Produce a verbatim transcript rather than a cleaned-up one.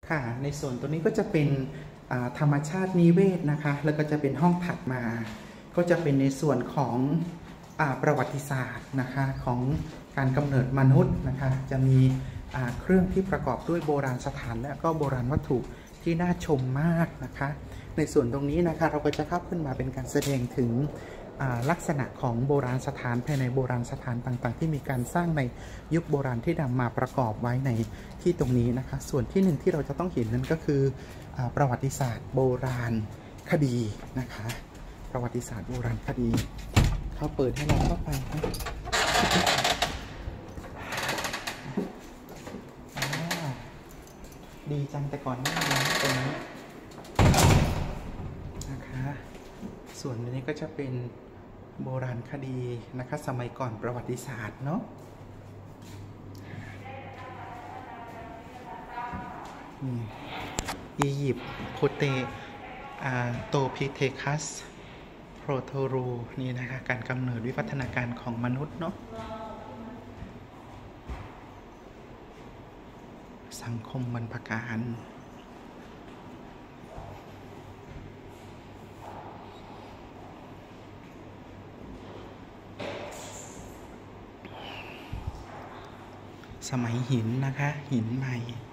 ค่ะในส่วนตัวนี้ก็จะเป็นธรรมชาตินิเวศนะคะแล้วก็จะเป็นห้องถัดมาก็จะเป็นในส่วนของประวัติศาสตร์นะคะของการกำเนิดมนุษย์นะคะจะมีเครื่องที่ประกอบด้วยโบราณสถานและก็โบราณวัตถุที่น่าชมมากนะคะในส่วนตรงนี้นะคะเราก็จะเข้าขึ้นมาเป็นการแสดงถึงลักษณะของโบราณสถานภายในโบราณสถานต่างๆที่มีการสร้างในยุคโบราณที่นำมาประกอบไว้ในที่ตรงนี้นะคะส่วนที่หนึ่งที่เราจะต้องเห็นนั้นก็คือประวัติศาสตร์โบราณคดีนะคะประวัติศาสตร์โบราณคดีเขาเปิดให้เราเข้าไปนะดีจังแต่ก่อนไม่มีตรงนี้นะคะส่วนนี้ก็จะเป็นโบราณคดีนะคะสมัยก่อนประวัติศาสตร์เนาะอียิปต์โพเตโตพิเทคัสโปรโทรูนี่นะคะการกำเนิดวิวัฒนาการของมนุษย์เนาะสังคมบรรพการสมัยหินนะคะหินใหม่